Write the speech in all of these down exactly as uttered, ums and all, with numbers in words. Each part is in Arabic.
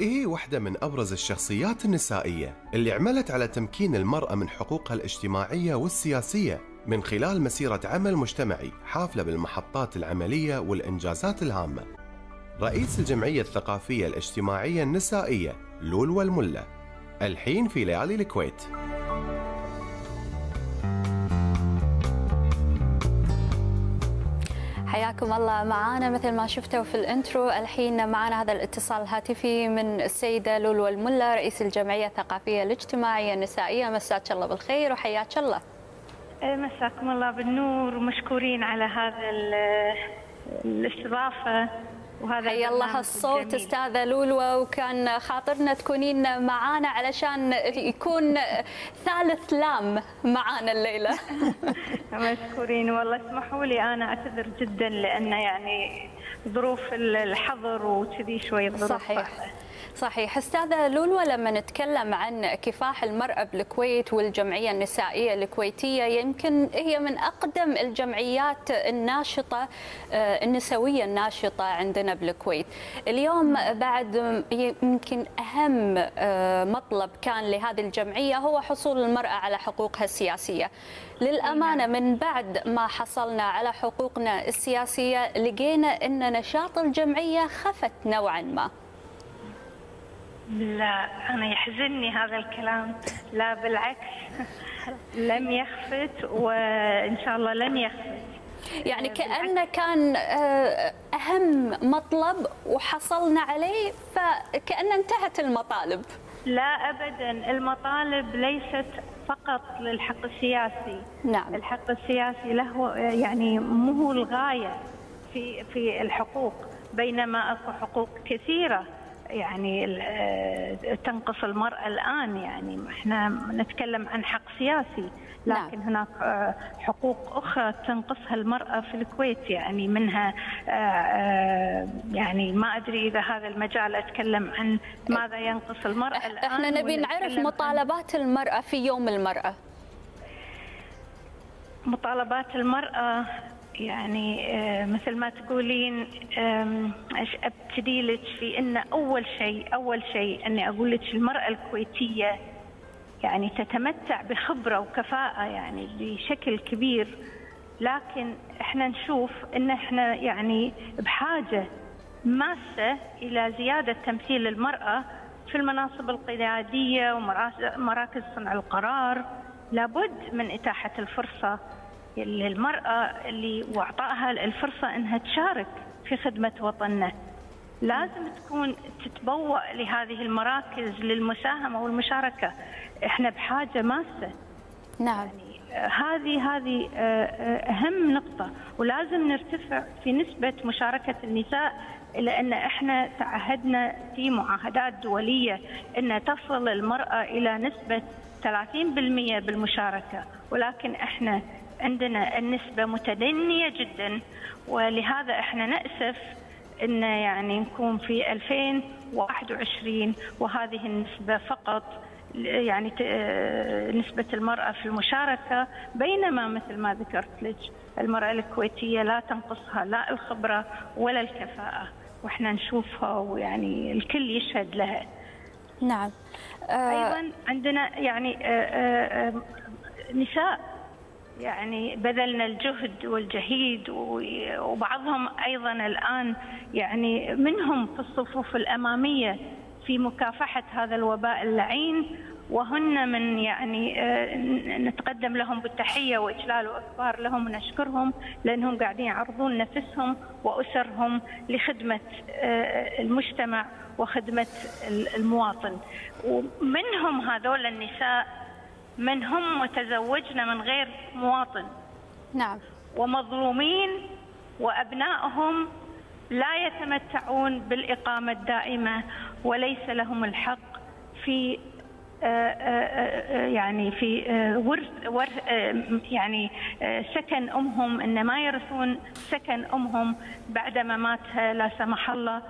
هي واحدة من أبرز الشخصيات النسائية اللي عملت على تمكين المرأة من حقوقها الاجتماعية والسياسية من خلال مسيرة عمل مجتمعي حافلة بالمحطات العملية والإنجازات الهامة. رئيس الجمعية الثقافية الاجتماعية النسائية لولو الملا، الحين في ليالي الكويت. حياكم الله معانا. مثل ما شفتوا في الانترو، الحين معنا هذا الاتصال الهاتفي من السيدة لولو الملا، رئيس الجمعية الثقافية الاجتماعية النسائية. مساك الله بالخير وحياك الله. مساكم الله بالنور، ومشكورين على هذا الاستضافة وهذا حيا الله الصوت الجميل. استاذة لولو، وكان خاطرنا تكونين معانا علشان يكون ثالث لام معانا الليلة. مشكورين والله. اسمحوا لي انا اعتذر جدا لان يعني ظروف الحظر وكذي شوي ظروف. صحيح صحيح. استاذة لولو، لما نتكلم عن كفاح المرأة بالكويت والجمعية النسائية الكويتية، يمكن هي من أقدم الجمعيات الناشطة النسوية الناشطة عندنا بالكويت. اليوم بعد يمكن أهم مطلب كان لهذه الجمعية هو حصول المرأة على حقوقها السياسية. للأمانة من بعد ما حصلنا على حقوقنا السياسية لقينا أن نشاط الجمعية خفت نوعا ما. لا، أنا يحزنني هذا الكلام. لا بالعكس، لم يخفت وإن شاء الله لن يخفت. يعني كأنه كان أهم مطلب وحصلنا عليه، فكأن انتهت المطالب. لا أبدا، المطالب ليست فقط للحق السياسي. نعم. الحق السياسي له يعني مو هو الغاية في في الحقوق، بينما اكو حقوق كثيرة يعني تنقص المرأة الآن. يعني احنا نتكلم عن حق سياسي، لكن نعم. هناك حقوق أخرى تنقصها المرأة في الكويت، يعني منها يعني ما أدري إذا هذا المجال أتكلم عن ماذا ينقص المرأة الآن. احنا نبي نعرف مطالبات المرأة في يوم المرأة. مطالبات المرأة يعني مثل ما تقولين، ابتدي لك في ان اول شيء اول شيء اني اقول لك المراه الكويتيه يعني تتمتع بخبره وكفاءه يعني بشكل كبير، لكن احنا نشوف ان احنا يعني بحاجه ماسه الى زياده تمثيل المراه في المناصب القياديه ومراكز صنع القرار. لابد من اتاحه الفرصه للمرأة اللي واعطائها الفرصة انها تشارك في خدمة وطننا. لازم تكون تتبوأ لهذه المراكز للمساهمة والمشاركة. احنا بحاجة ماسة. نعم. يعني هذه هذه اهم نقطة، ولازم نرتفع في نسبة مشاركة النساء، لان احنا تعهدنا في معاهدات دولية ان تصل المرأة الى نسبة ثلاثين بالمئة بالمشاركة، ولكن احنا عندنا النسبة متدنية جدا، ولهذا احنا نأسف ان يعني نكون في ألفين وواحد وعشرين وهذه النسبة فقط، يعني نسبة المرأة في المشاركة، بينما مثل ما ذكرت لك المرأة الكويتية لا تنقصها لا الخبرة ولا الكفاءة، واحنا نشوفها ويعني الكل يشهد لها. نعم. ايضا عندنا يعني نساء يعني بذلنا الجهد والجهيد، وبعضهم أيضا الآن يعني منهم في الصفوف الأمامية في مكافحة هذا الوباء اللعين، وهن من يعني نتقدم لهم بالتحية وإجلال وإكبار لهم ونشكرهم، لأنهم قاعدين يعرضون نفسهم وأسرهم لخدمة المجتمع وخدمة المواطن. ومنهم هذول النساء من هم متزوجن من غير مواطن. نعم. ومظلومين، وأبنائهم لا يتمتعون بالإقامة الدائمة وليس لهم الحق في يعني في ورث يعني سكن امهم، ان ما يرثون سكن امهم بعد مماتها لا سمح الله،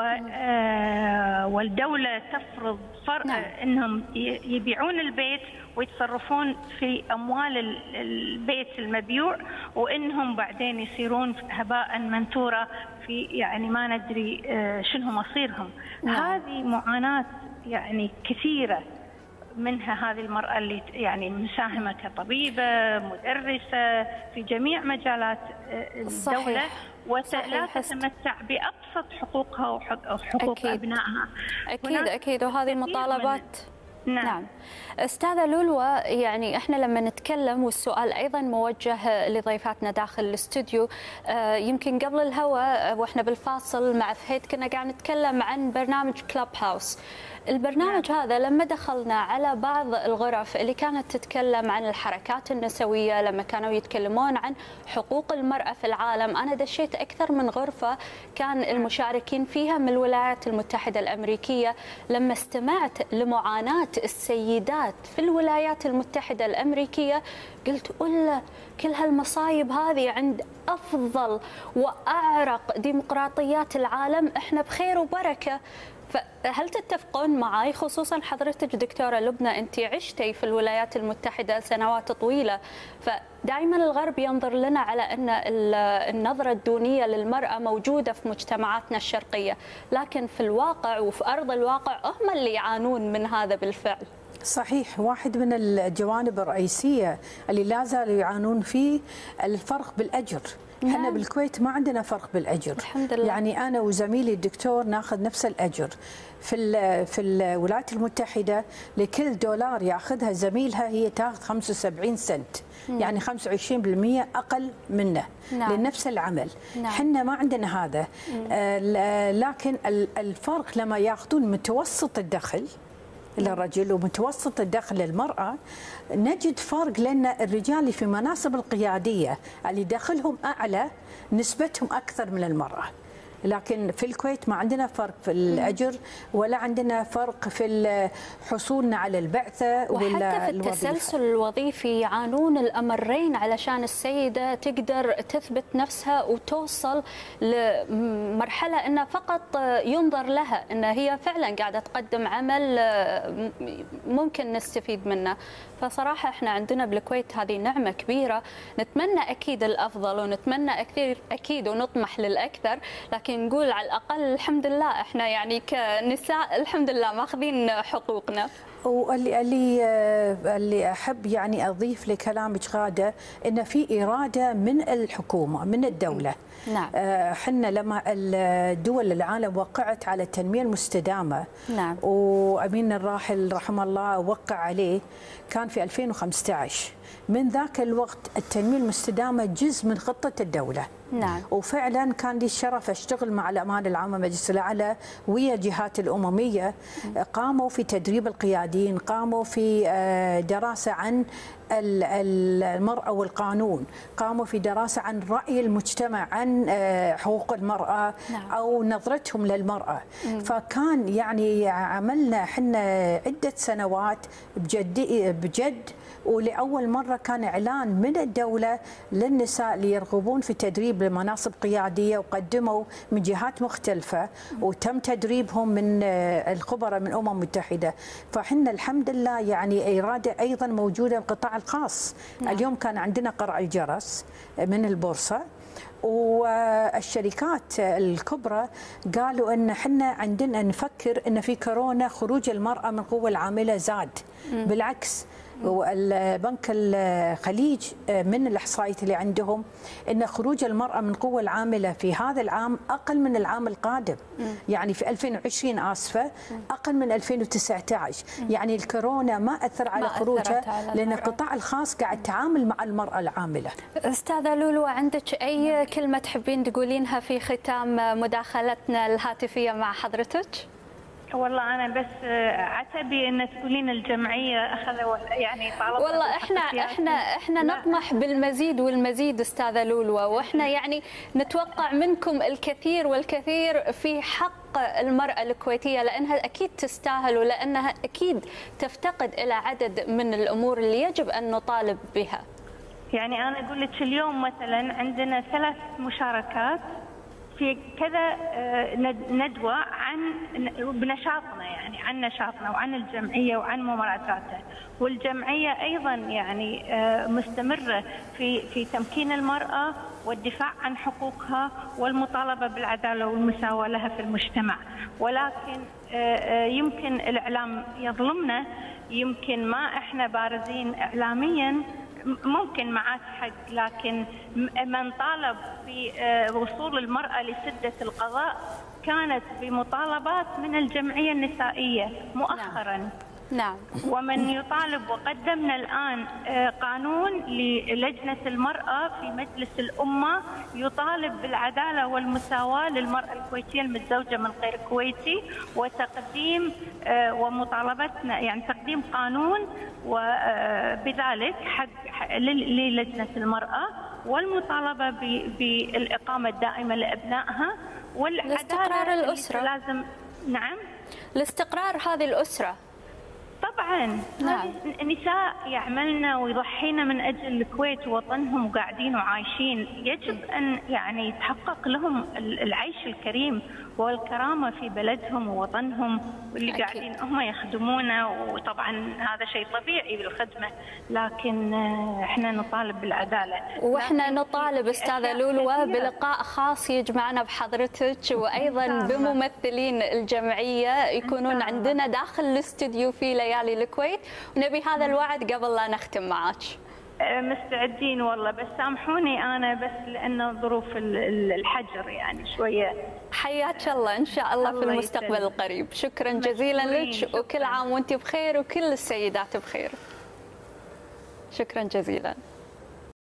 والدوله تفرض فرق نعم. انهم يبيعون البيت ويتصرفون في اموال البيت المبيوع، وانهم بعدين يصيرون هباء منثورا في يعني ما ندري شنو مصيرهم. نعم. هذه معاناه يعني كثيره، منها هذه المرأة اللي يعني مساهمة كطبيبة مدرسة في جميع مجالات الدولة، صحيح. ولا تتمتع بأبسط حقوقها وحقوق أكيد. أبنائها. أكيد أكيد وهذه مطالبات. نعم. نعم أستاذة لولوى، يعني احنا لما نتكلم، والسؤال ايضا موجه لضيفاتنا داخل الاستوديو، آه يمكن قبل الهواء واحنا بالفاصل مع فهيد كنا قاعد نتكلم عن برنامج كلاب هاوس. البرنامج نعم. هذا لما دخلنا على بعض الغرف اللي كانت تتكلم عن الحركات النسوية، لما كانوا يتكلمون عن حقوق المرأة في العالم، أنا دشيت أكثر من غرفة كان المشاركين فيها من الولايات المتحدة الأمريكية. لما استمعت لمعاناة السيدات في الولايات المتحدة الأمريكية قلت أولا، كل هالمصايب هذه عند أفضل وأعرق ديمقراطيات العالم، إحنا بخير وبركة. فهل تتفقون معي، خصوصا حضرتك دكتورة لبنى أنت عشتي في الولايات المتحدة سنوات طويلة، فدائما الغرب ينظر لنا على أن النظرة الدونية للمرأة موجودة في مجتمعاتنا الشرقية، لكن في الواقع وفي أرض الواقع هم اللي يعانون من هذا بالفعل. صحيح، واحد من الجوانب الرئيسية اللي لا زالوا يعانون فيه الفرق بالأجر. نعم. احنا بالكويت ما عندنا فرق بالاجر، الحمد لله. يعني انا وزميلي الدكتور ناخذ نفس الاجر. في في الولايات المتحده لكل دولار ياخذها زميلها هي تاخذ خمسة وسبعين سنت، مم. يعني خمسة وعشرين بالمئة اقل منه. نعم. لنفس العمل. نعم. احنا ما عندنا هذا. آه لكن الفرق لما ياخذون متوسط الدخل للرجل ومتوسط الدخل للمرأة، نجد فرق، لأن الرجال اللي في مناصب القيادية اللي دخلهم أعلى نسبتهم أكثر من المرأة. لكن في الكويت ما عندنا فرق في الأجر ولا عندنا فرق في حصولنا على البعثة ولا وحتى في التسلسل الوظيفي يعانون الأمرين علشان السيدة تقدر تثبت نفسها وتوصل لمرحلة أنها فقط ينظر لها أن هي فعلا قاعدة تقدم عمل ممكن نستفيد منه. فصراحة احنا عندنا بالكويت هذه نعمة كبيرة، نتمنى أكيد الأفضل ونتمنى أكثر أكيد ونطمح للأكثر، لكن نقول على الأقل الحمد لله احنا يعني كنساء الحمد لله ماخذين حقوقنا. واللي اللي اللي احب يعني اضيف لكلامك غاده ان في اراده من الحكومه من الدوله. نعم. احنا لما الدول العالم وقعت على التنميه المستدامه، نعم، وامين الراحل رحمه الله وقع عليه كان في ألفين وخمسة عشر. من ذاك الوقت التنميه المستدامه جزء من خطه الدوله. نعم. وفعلا كان لي الشرف اشتغل مع الامانه العامه مجلس الاعلى ويا الجهات الامميه، قاموا في تدريب القياديين، قاموا في دراسه عن المرأة والقانون، قاموا في دراسة عن رأي المجتمع عن حقوق المرأة. نعم. أو نظرتهم للمرأة. مم. فكان يعني عملنا حنا عدة سنوات بجد بجد ولأول مرة كان إعلان من الدولة للنساء اللي يرغبون في تدريب لمناصب قيادية، وقدموا من جهات مختلفة وتم تدريبهم من الخبراء من الأمم المتحدة. فحنا الحمد لله يعني إرادة أيضا موجودة بالقطاع الخاص. نعم. اليوم كان عندنا قرع الجرس من البورصة، والشركات الكبرى قالوا ان احنا عندنا نفكر ان في كورونا خروج المراه من القوه العامله زاد. مم. بالعكس، والبنك الخليج من الاحصائيات اللي عندهم ان خروج المراه من القوه العامله في هذا العام اقل من العام القادم. مم. يعني في ألفين وعشرين اسفه اقل من ألفين وتسعة عشر. مم. يعني الكورونا ما اثر على خروجها لان القطاع الخاص قاعد يتعامل مع المراه العامله. استاذه لولو، عندك اي كلمه تحبين تقولينها في ختام مداخلتنا الهاتفيه مع حضرتك؟ والله انا بس عتبي ان تقولين الجمعيه اخذوا يعني طالبوا. والله احنا احنا احنا نطمح بالمزيد والمزيد استاذه لولوى، واحنا يعني نتوقع منكم الكثير والكثير في حق المراه الكويتيه، لانها اكيد تستاهل، ولانها اكيد تفتقد الى عدد من الامور اللي يجب ان نطالب بها. يعني انا اقول لك اليوم مثلا عندنا ثلاث مشاركات في كذا ندوة عن بنشاطنا، يعني عن نشاطنا وعن الجمعية وعن ممارساتها، والجمعية أيضا يعني مستمرة في في تمكين المرأة والدفاع عن حقوقها والمطالبة بالعدالة والمساواة لها في المجتمع. ولكن يمكن الإعلام يظلمنا، يمكن ما إحنا بارزين إعلاميا، ممكن معك حق، لكن من طالب في وصول المرأة لسدة القضاء كانت بمطالبات من الجمعية النسائية مؤخرا. نعم. ومن يطالب، وقدمنا الآن قانون للجنة المرأة في مجلس الأمة يطالب بالعدالة والمساواة للمرأة الكويتية المتزوجة من غير كويتي، وتقديم ومطالبتنا يعني تقديم قانون وبذلك حق للجنة المرأة، والمطالبة بالإقامة الدائمة لأبنائها والعدالة لاستقرار الأسرة. لازم. نعم، لاستقرار هذه الأسرة. طبعا. نعم. نساء يعملن ويضحين من اجل الكويت ووطنهم وقاعدين وعايشين، يجب ان يعني يتحقق لهم العيش الكريم والكرامه في بلدهم ووطنهم، واللي أكيد. قاعدين هم يخدمونا، وطبعا هذا شيء طبيعي بالخدمه، لكن احنا نطالب بالعداله. واحنا نطالب استاذه لولوى بلقاء خاص يجمعنا بحضرتك وايضا بممثلين الجمعيه يكونون عندنا داخل الاستوديو في ليالي الكويت، ونبي هذا الوعد قبل لا نختم معك. مستعدين والله، بس سامحوني انا بس لانه ظروف الحجر يعني شويه. حياك الله، ان شاء الله, الله في المستقبل يسلم. القريب. شكرا جزيلا لك، وكل عام وانت بخير وكل السيدات بخير. شكرا جزيلا.